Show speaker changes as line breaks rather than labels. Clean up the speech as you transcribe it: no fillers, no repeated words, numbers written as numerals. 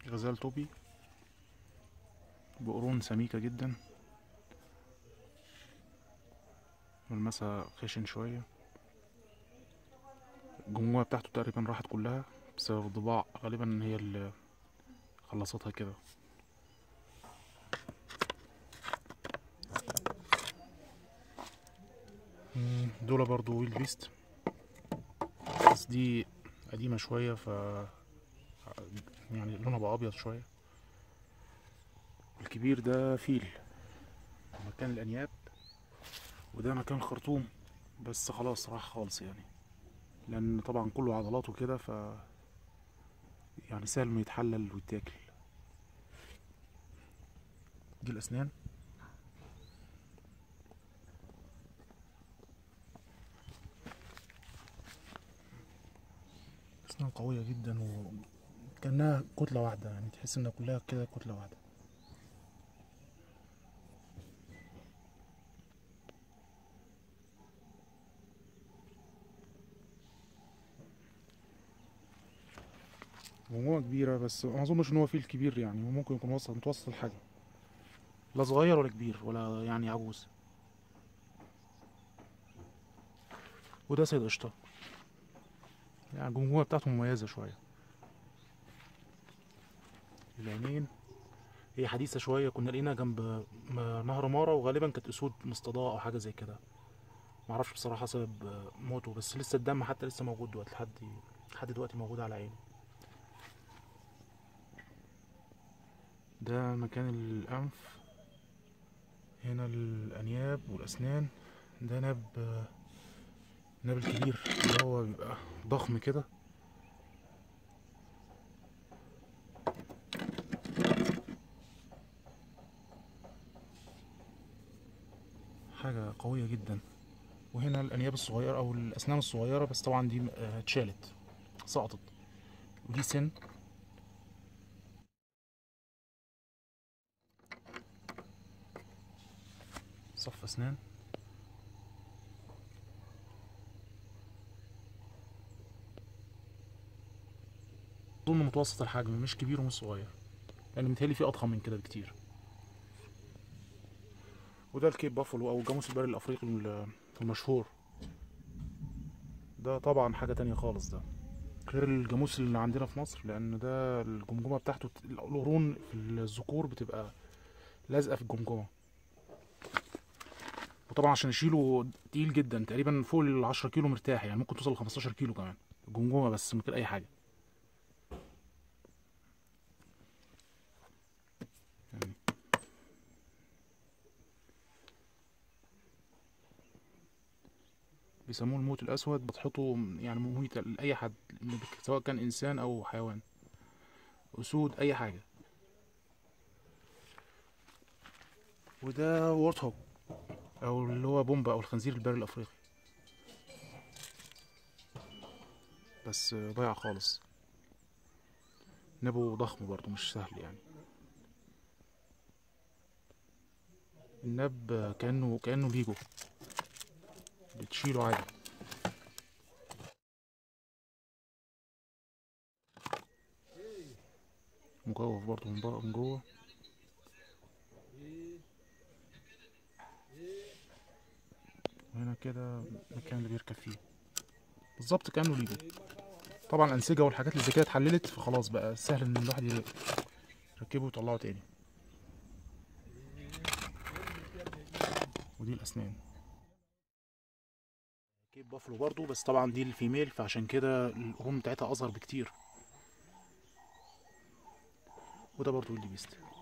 غزال طوبي بقرون سميكة جدا، ملمسها خشن شوية. الجمجمة بتاعته تقريبا راحت كلها بسبب الضباع، غالبا هي اللي خلصتها كده. دول برضو ويل بيست، بس دي قديمة شوية، يعني لونها بقى أبيض شوية. الكبير ده فيل، مكان الأنياب، وده مكان خرطوم، بس خلاص راح خالص يعني، لأن طبعا كله عضلات وكده، يعني سهل إنه يتحلل ويتاكل. دي الأسنان، أسنان قوية جدا وكأنها كتلة واحدة، يعني تحس إنها كلها كده كتلة واحدة. جمجمة كبيرة، بس ما أظنش إن هو فيل كبير، يعني هو ممكن يكون متوسط الحجم، لا صغير ولا كبير ولا يعني عجوز. وده سيد قشطة، يعني الجمجمة بتاعته مميزة شوية. العينين هي حديثة شوية، كنا لقينا جنب نهر مارا، وغالبا كانت أسود مصطاداه أو حاجة زي كده، معرفش بصراحة سبب موته، بس لسه الدم حتى لسه موجود دلوقتي، لحد دلوقتي موجود على عينه. ده مكان الأنف، هنا الأنياب والأسنان. ده ناب الكبير اللي هو بيبقى ضخم كده. حاجة قوية جدا. وهنا الأنياب الصغيرة أو الأسنان الصغيرة، بس طبعا دي اتشالت، سقطت. ودي سن، صف أسنان. أظن متوسط الحجم، مش كبير ومش صغير، يعني متهيألي فيه أضخم من كده بكتير. وده الكيب بافلو أو الجاموس البري الأفريقي المشهور. ده طبعا حاجة تانية خالص، ده غير الجاموس اللي عندنا في مصر، لأن ده الجمجمة بتاعته القرون في الذكور بتبقى لازقة في الجمجمة. وطبعا عشان يشيله تقيل جدا، تقريبا فوق ال 10 كيلو مرتاح، يعني ممكن توصل ل 15 كيلو كمان الجمجمة، بس من غير أي حاجة يعني. بيسموه الموت الأسود، بتحطه يعني مميت لأي حد، سواء كان إنسان أو حيوان، أسود، أي حاجة. وده وورت هوج، أو اللي هو بومبا أو الخنزير البري الأفريقي، بس ضايع خالص. نابه ضخم برضه، مش سهل يعني. الناب كأنه ليجو، بتشيله عادي. مجوف برضه من بره من جوه. وهنا كده المكان اللي بيركب فيه بالظبط كأنه ليجو. طبعا الأنسجة والحاجات اللي زي كده اتحللت، فخلاص بقى سهل إن الواحد يركبه ويطلعه تاني. ودي الأسنان، كيب بافلو برضه، بس طبعا دي الفيميل، فعشان كده القرون بتاعتها أصغر بكتير. وده برضه اللي بيست.